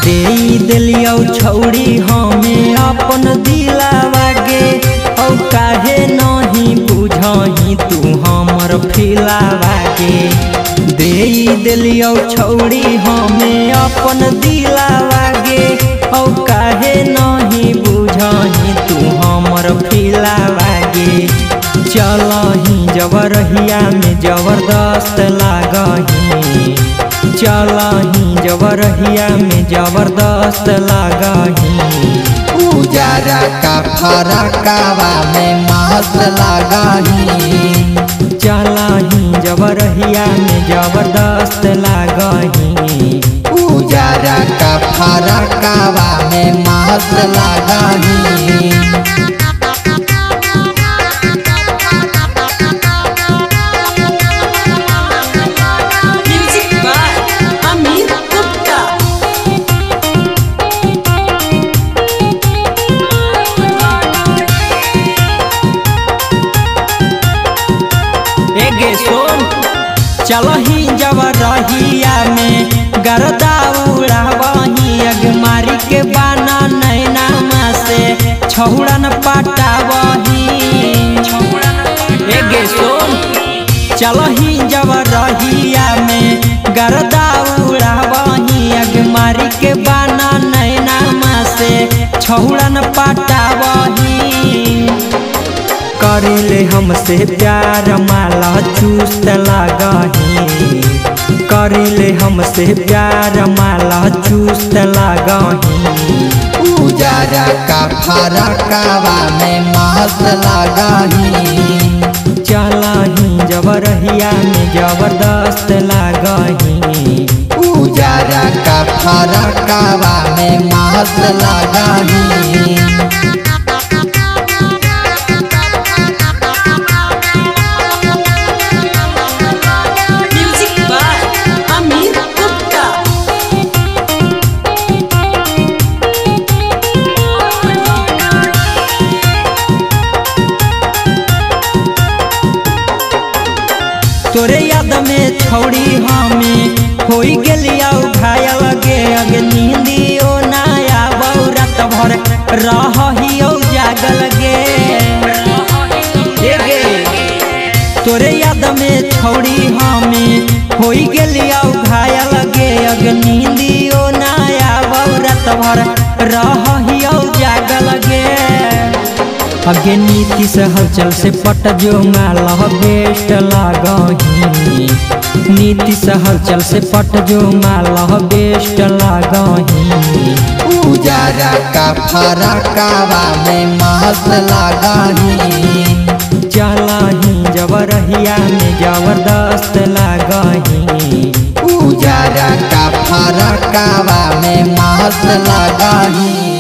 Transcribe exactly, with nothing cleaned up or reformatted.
दे दिलियो छौड़ी हमें अपन दिलावा गे, औ काहे नहीं बुझही तू हमर फिलावा गे। दे दिलियो छौड़ी हमें अपन दिलावा गे, औ काहे नहीं बुझही तू हमर फिलावा गे। चलही जबरहिया में जबरदस्त लागही, चलही जबरहिया में जबरदस्त लागही। उजारा का फरकावा में मस्त लागही, चलही जबरहिया में जबरदस्त लागही। उजारा का फरकावा में मस्त लागही। चलही जबरहिया में गरदा उड़ावही, अगमारी के बाना नैना से छौड़न पटावही। एगे सोन चलही जबरहिया में गरदा उड़ावही, अगमारी के बाना नैना से छौड़न पटावही। करेले हमसे प्यार माला चुस्त लागही, करेले हमसे प्यार माला चुस्त लागही। उजारा का फरकावा में मस्त लागही, चलही जबरहिया में जबरदस्त लागही। उजारा का फरकावा में मस्त लागही। तोरे याद में छौड़ी हमें होई गेलिया घायल गे, अगे नींदियो ना आबौ रात भर रहहियो जागल गे। गे तोरे याद में छौड़ी हमें होई गेलिया घायल गे, अगे नींदियो ना आबौ रात भर रहहियो जागल गे। अगे नीति से हलचल से पट जो माला बेस्ट लागही, नीति से हलचल से पट जो माला बेस्ट लागही। उजारा का फरकावा में मस्त लागही, चलही जबरहिया में जबरदस्त लागही। उजारा का फरकावा में मस्त लागही।